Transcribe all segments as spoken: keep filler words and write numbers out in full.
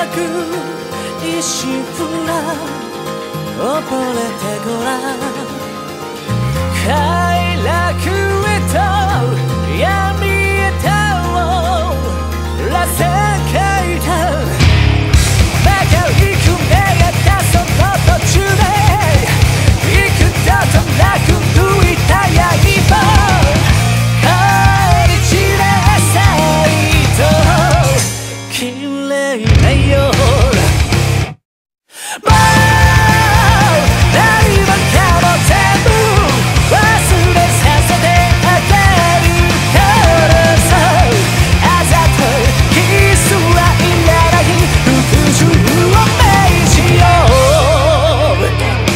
く一瞬ふら溺れてごらん快楽へと闇へとら世界だ曲がりくめがったその途中で幾度となく吹いた刃帰り散らさいと綺麗な夜もう何もかも全部忘れさせてあげるからさあざといキスはいらない服従を命じよう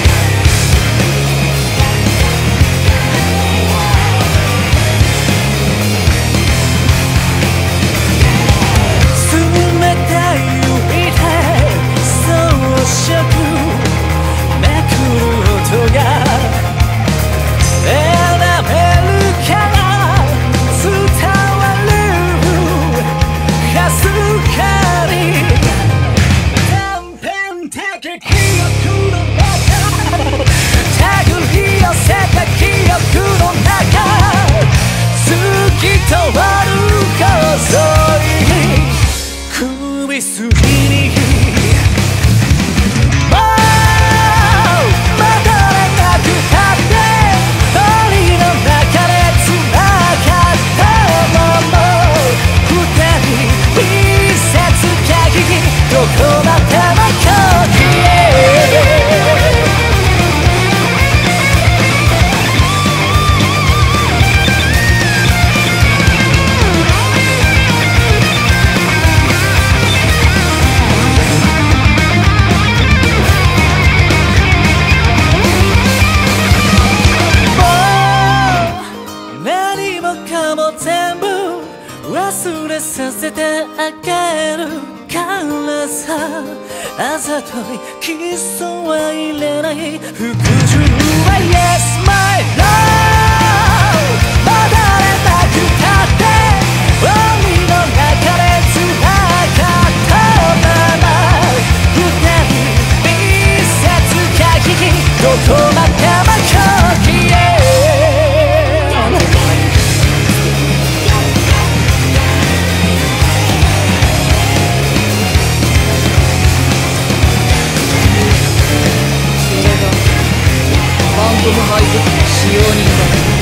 冷たい指で装飾めくる音がエナメルから伝わるかすかに断片的記憶の中手繰り寄せた記憶の中透き通る細い首筋にもう戻れなくたって鳥の中で繋がったまま二人密接限りどこまでも消え何もかも全部忘れさせてあげるからさあざといキスは入れない服従は Yes my love 戻れなくたって檻の中で繋がったまま二人密接限りどこまでも消えファントムハイブ使用人だ。